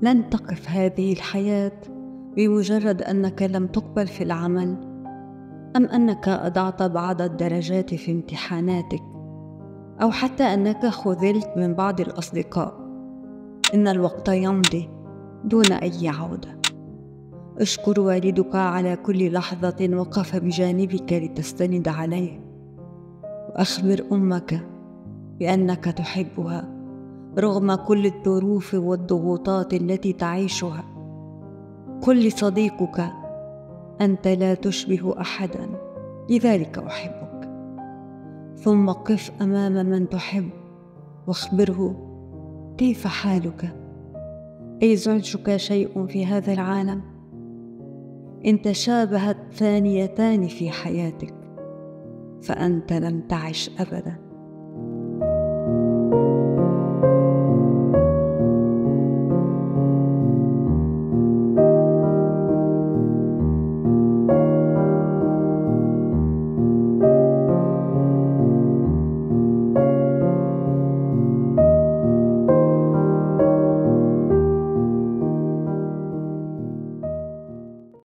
لن تقف هذه الحياة بمجرد أنك لم تقبل في العمل، أم أنك أضعت بعض الدرجات في امتحاناتك، أو حتى أنك خذلت من بعض الأصدقاء. إن الوقت يمضي دون أي عودة. اشكر والدك على كل لحظة وقف بجانبك لتستند عليه، وأخبر أمك بأنك تحبها رغم كل الظروف والضغوطات التي تعيشها. قل لصديقك: أنت لا تشبه أحدا، لذلك أحبك. ثم قف أمام من تحب واخبره: كيف حالك؟ أيزعجك شيء في هذا العالم؟ إن تشابهت ثانيتان في حياتك فأنت لم تعش أبدا.